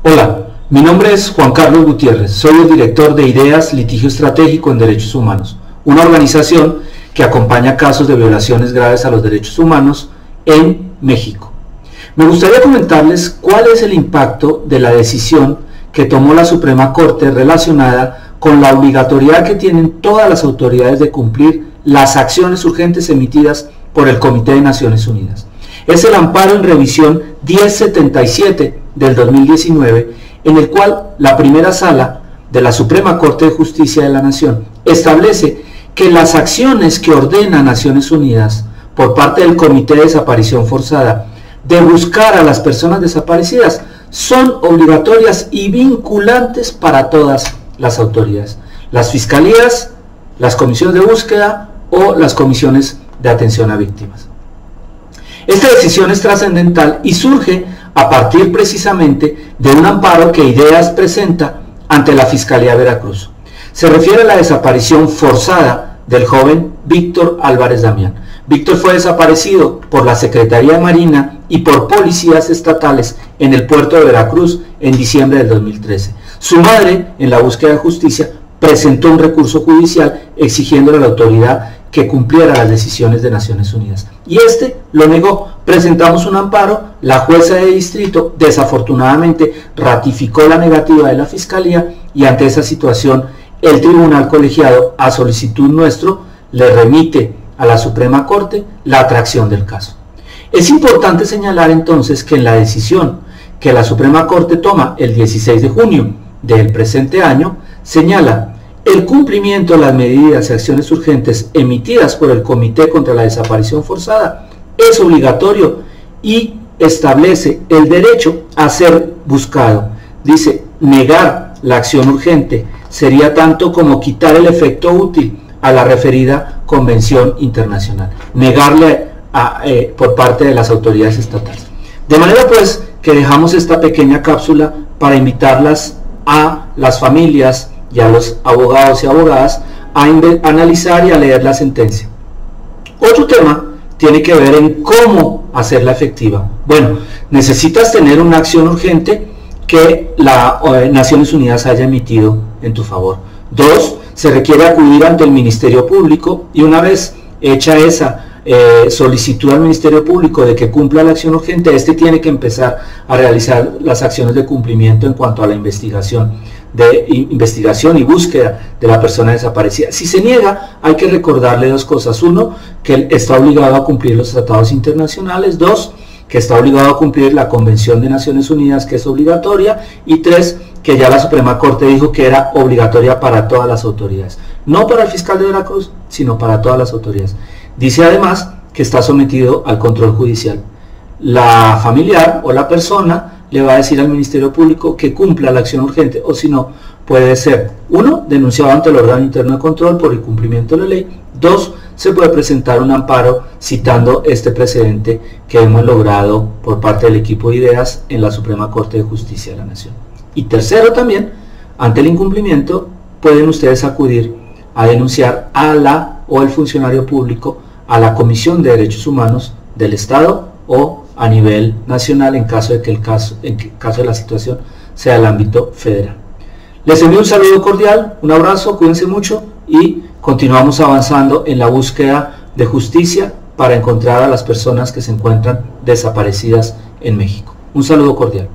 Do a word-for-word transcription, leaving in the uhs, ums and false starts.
Hola, mi nombre es Juan Carlos Gutiérrez, soy el director de Ideas Litigio Estratégico en Derechos Humanos, una organización que acompaña casos de violaciones graves a los derechos humanos en México. Me gustaría comentarles cuál es el impacto de la decisión que tomó la Suprema Corte relacionada con la obligatoriedad que tienen todas las autoridades de cumplir las acciones urgentes emitidas por el Comité de Naciones Unidas. Es el amparo en revisión diez setenta y siete del dos mil diecinueve, en el cual la primera sala de la Suprema Corte de Justicia de la Nación establece que las acciones que ordena Naciones Unidas por parte del Comité de Desaparición Forzada de buscar a las personas desaparecidas son obligatorias y vinculantes para todas las autoridades, las fiscalías, las comisiones de búsqueda o las comisiones de atención a víctimas. Esta decisión es trascendental y surge a partir precisamente de un amparo que Ideas presenta ante la Fiscalía de Veracruz. Se refiere a la desaparición forzada del joven Víctor Álvarez Damián. Víctor fue desaparecido por la Secretaría de Marina y por policías estatales en el puerto de Veracruz en diciembre del dos mil trece. Su madre, en la búsqueda de justicia, presentó un recurso judicial exigiéndole a la autoridad que cumpliera las decisiones de Naciones Unidas. Y este lo negó. Presentamos un amparo, la jueza de distrito desafortunadamente ratificó la negativa de la Fiscalía y ante esa situación el Tribunal Colegiado, a solicitud nuestro, le remite a la Suprema Corte la atracción del caso. Es importante señalar entonces que en la decisión que la Suprema Corte toma el dieciséis de junio del presente año, señala el cumplimiento de las medidas y acciones urgentes emitidas por el Comité contra la Desaparición Forzada es obligatorio y establece el derecho a ser buscado. Dice, negar la acción urgente sería tanto como quitar el efecto útil a la referida convención internacional, negarle a, eh, por parte de las autoridades estatales. De manera pues que dejamos esta pequeña cápsula para invitarlas a las familias y a los abogados y abogadas a analizar y a leer la sentencia. Otro tema tiene que ver en cómo hacerla efectiva. Bueno, necesitas tener una acción urgente que la eh, Naciones Unidas haya emitido en tu favor. Dos, se requiere acudir ante el Ministerio Público y una vez hecha esa eh, solicitud al Ministerio Público de que cumpla la acción urgente, este tiene que empezar a realizar las acciones de cumplimiento en cuanto a la investigación de investigación y búsqueda de la persona desaparecida. Si se niega, hay que recordarle dos cosas. Uno, que él está obligado a cumplir los tratados internacionales. Dos, que está obligado a cumplir la Convención de Naciones Unidas, que es obligatoria. Y tres, que ya la Suprema Corte dijo que era obligatoria para todas las autoridades. No para el fiscal de Veracruz, sino para todas las autoridades. Dice además que está sometido al control judicial. La familiar o la persona le va a decir al Ministerio Público que cumpla la acción urgente, o si no, puede ser, uno, denunciado ante el órgano interno de control por incumplimiento de la ley. Dos, se puede presentar un amparo citando este precedente que hemos logrado por parte del equipo de Ideas en la Suprema Corte de Justicia de la Nación. Y tercero también, ante el incumplimiento, pueden ustedes acudir a denunciar a la o el funcionario público a la Comisión de Derechos Humanos del Estado o a nivel nacional en caso de que el caso, en caso de la situación sea el ámbito federal. Les envío un saludo cordial, un abrazo, cuídense mucho y continuamos avanzando en la búsqueda de justicia para encontrar a las personas que se encuentran desaparecidas en México. Un saludo cordial.